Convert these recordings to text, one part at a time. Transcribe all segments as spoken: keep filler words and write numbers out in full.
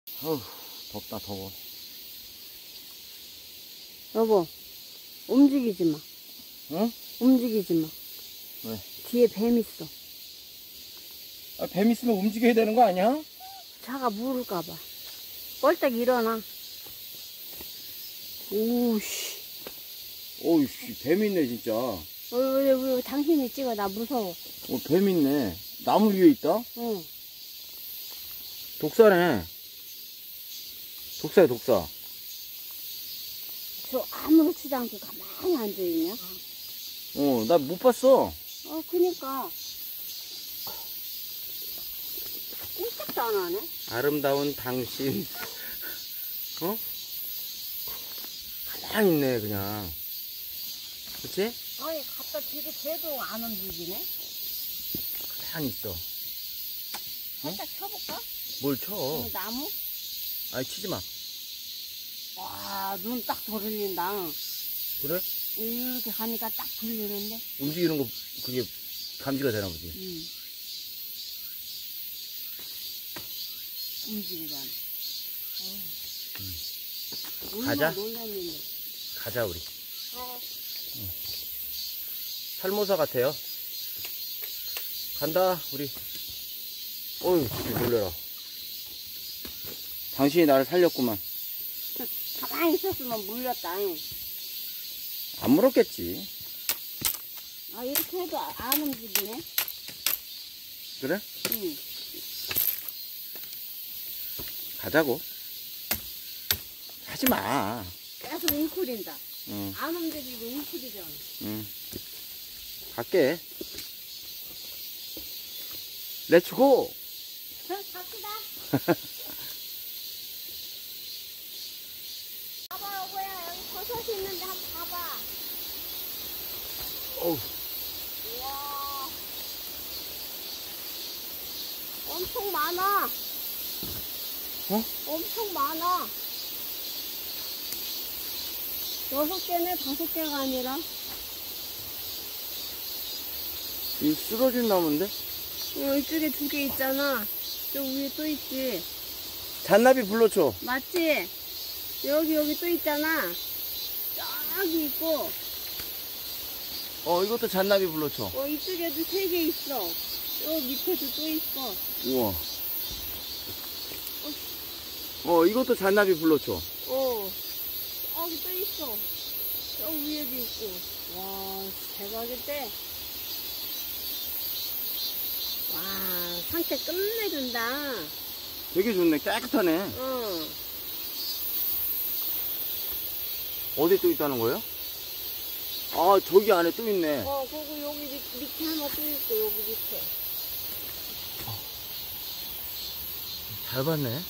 어우, 덥다, 더워. 여보, 움직이지 마. 응? 움직이지 마. 왜? 뒤에 뱀 있어. 아, 뱀 있으면 움직여야 되는 거 아니야? 차가 물을까봐. 꼴딱 일어나. 오우씨. 오이씨, 뱀 있네, 진짜. 어, 왜, 왜, 왜, 당신이 찍어. 나 무서워. 뱀 있네. 나무 위에 있다? 응. 독사네. 독사야, 독사. 저 아무렇지도 않게 가만히 앉아있냐? 어, 나 못 봤어. 어, 그니까. 꼼짝도 안 하네? 아름다운 당신. 어? 가만히 있네, 그냥. 그치? 아니, 갖다 뒤로 대도 안 움직이네? 가만히 있어. 살짝 쳐볼까? 뭘 쳐? 어, 나무? 아니, 치지 마. 와, 눈 딱 돌린다. 그래? 이렇게 가니까 딱 돌리는데? 움직이는 거, 그게 감지가 되나 보지. 응. 움직이잖아. 응. 가자. 놀랐는데. 가자, 우리. 어. 응. 살모사 같아요. 간다, 우리. 어휴, 진짜 놀래라. 당신이 나를 살렸구만. 가만히 있었으면 물렸다. 응. 안 물었겠지. 아, 이렇게 해도 안 움직이네? 그래? 응. 가자고. 하지 마. 계속 웅크린다. 응, 안 움직이고 웅크리잖아. 응. 갈게. 렛츠고! 자, 갑시다. 봐봐, 여보야. 여기 버섯이 있는데 한번 봐봐. 어우, 우와. 엄청 많아. 어? 엄청 많아. 여섯 개네, 다섯 개가 아니라. 이 쓰러진 나무인데? 어, 이쪽에 두 개 있잖아. 저 위에 또 있지. 잔나비 불러줘. 맞지? 여기, 여기 또 있잖아. 저기 있고, 어, 이것도 잔나비 불러줘. 어, 이쪽에도 세 개 있어. 저 밑에도 또 있어. 우와. 어, 이것도 잔나비 불러줘. 어, 저기 또 있어. 저 위에도 있고. 와, 대박인데? 와, 상태 끝내준다. 되게 좋네. 깨끗하네. 어. 어디 또 있다는 거예요? 아, 저기 안에 또 있네. 어, 그리고 여기 밑, 밑에 하나 또 있고, 여기 밑에. 잘 봤네.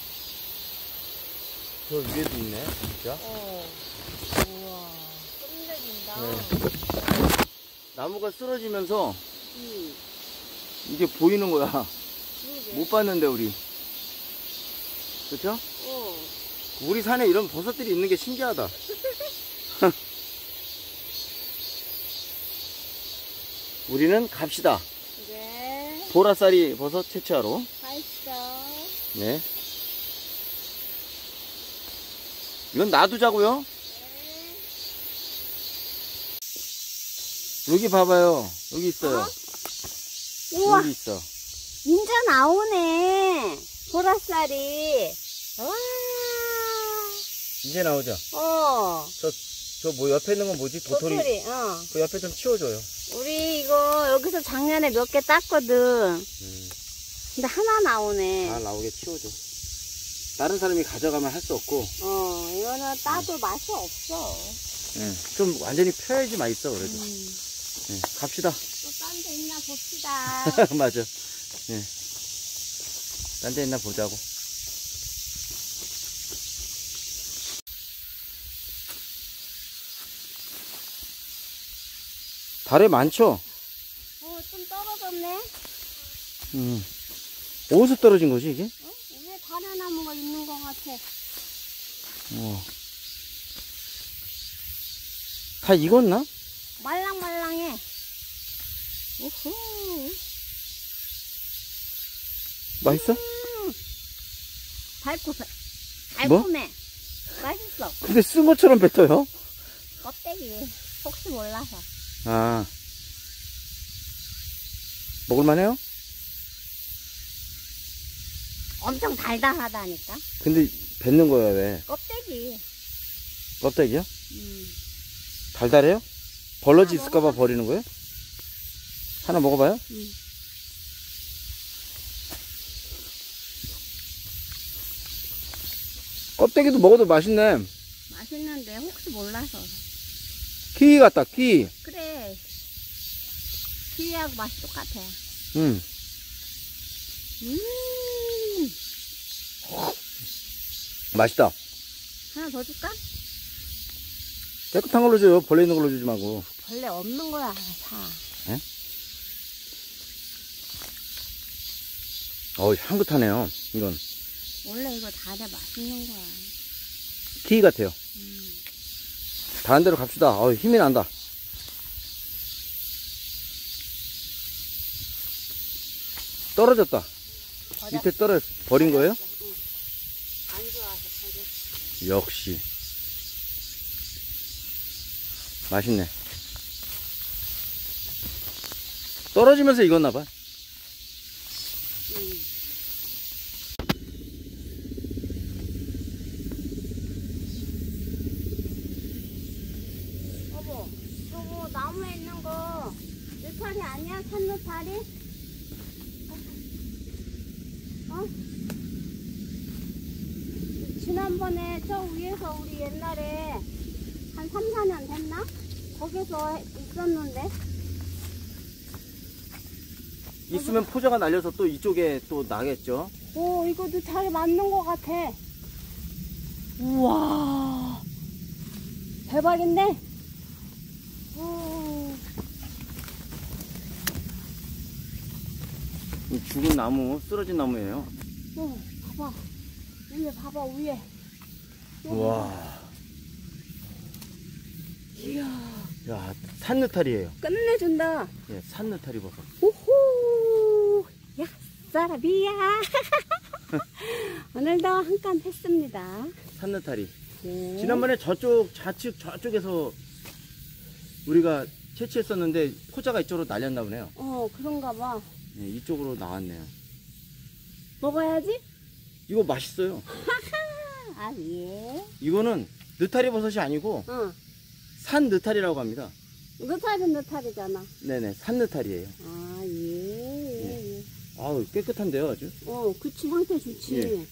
저 위에도 있네, 진짜. 어. 우와, 끝내준다. 네. 나무가 쓰러지면서 응. 이게 보이는 거야. 그러게. 못 봤는데, 우리. 그쵸? 어. 우리 산에 이런 버섯들이 있는 게 신기하다. 우리는 갑시다. 그래. 보라쌀이 버섯 채취하러. 맛있어. 네. 이건 놔두자고요. 네. 여기 봐봐요. 여기 있어요. 어? 우와, 여기 있어. 인자 나오네. 보라쌀이. 와. 이제 나오죠. 어. 저, 저 뭐 옆에 있는 건 뭐지? 도토리. 도토리. 어. 그 옆에 좀 치워줘요. 우리 이거 여기서 작년에 몇 개 땄거든. 음. 근데 하나 나오네. 다 나오게 치워줘. 다른 사람이 가져가면 할 수 없고. 어, 이거는 따도 맛이 없어. 예. 좀 완전히 펴야지 맛있어, 그래도. 음. 예. 갑시다. 또 딴 데 있나 봅시다. 맞아. 예. 딴 데 있나 보자고. 달에 많죠? 어, 좀 떨어졌네. 음. 어디서 떨어진 거지, 이게? 어? 위에 다래나무가 있는 것 같아. 어. 다 익었나? 말랑말랑해. 우후. 맛있어? 음. 달고 달콤해. 맛있어. 근데 쓴 것처럼 뱉어요? 껍데기. 혹시 몰라서. 아. 먹을만해요? 엄청 달달하다니까. 근데 뱉는 거야, 왜? 껍데기. 껍데기요? 음. 달달해요? 벌러지 하나 있을까봐 버리는 거예요? 하나 먹어봐요? 음. 껍데기도 먹어도 맛있네. 맛있는데 혹시 몰라서. 키위 같다, 키위. 그래. 키위하고 맛이 똑같아. 음. 음. 맛있다. 하나 더 줄까? 깨끗한 걸로 줘요. 벌레 있는 걸로 주지 말고. 벌레 없는 거야, 사. 예? 어우, 향긋하네요, 이건. 원래 이거 다 돼 맛있는 거야. 키위 같아요. 음. 다른 데로 갑시다. 어우, 힘이 난다. 떨어졌다. 버렸어. 밑에 떨어, 버린 거예요? 응. 안 좋아서 버렸어. 역시. 맛있네. 떨어지면서 익었나봐. 응. 여보, 저거 나무에 있는 거 느타리 아니야? 산느타리? 어? 지난번에 저 위에서 우리 옛날에 한 삼, 사 년 됐나? 거기서 있었는데. 있으면 포자가 날려서 또 이쪽에 또 나겠죠. 오, 이것도 잘 맞는 것 같아. 우와. 대박인데? 오. 이 죽은 나무, 쓰러진 나무예요. 어, 봐봐. 위에 봐봐, 위에. 우와. 이야. 야, 산느타리예요. 끝내준다. 예, 산느타리 버섯. 오호. 야, 사라비야. 오늘도 한 건 했습니다. 산느타리. 네. 지난번에 저쪽, 좌측, 저쪽에서 우리가 채취했었는데 포자가 이쪽으로 날렸나 보네요. 어, 그런가 봐. 예, 이쪽으로 나왔네요. 먹어야지? 이거 맛있어요. 아, 예. 이거는 느타리 버섯이 아니고 어. 산 느타리라고 합니다. 느타리는 느타리잖아. 네네, 산 느타리예요. 아, 예. 예. 예. 아우, 깨끗한데요, 아주. 어, 그치, 상태 좋지. 예.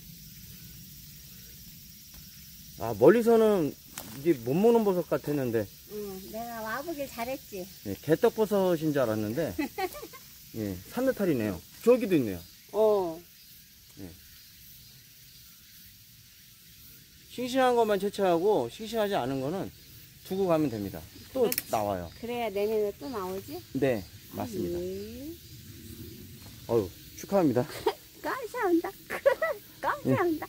아, 멀리서는 이게 못 먹는 버섯 같았는데, 응, 내가 와보길 잘했지. 예, 개떡버섯인 줄 알았는데, 예, 산 느타리네요. 저기도 있네요. 어. 싱싱한 것만 채취하고 싱싱하지 않은 거는 두고 가면 됩니다. 또 그렇지. 나와요. 그래야 내년에 또 나오지? 네, 맞습니다. 예. 어유 축하합니다. 감사합니다. 감사합니다.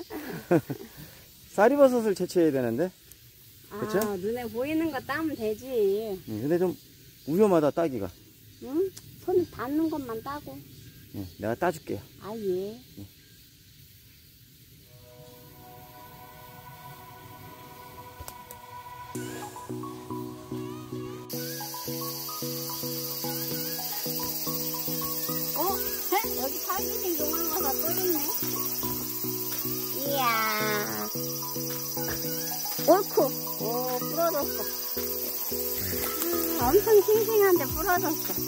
쌀이버섯을 채취해야 되는데, 아, 그쵸? 눈에 보이는 거 따면 되지. 예, 근데 좀 위험하다, 따기가. 응? 손 닿는 것만 따고. 예, 내가 따줄게요. 아, 예. 어? 헉, 여기 팔기생 용암가가 또 있네. 이야. 옳고. 오, 부러졌어. 음, 엄청 싱싱한데 부러졌어.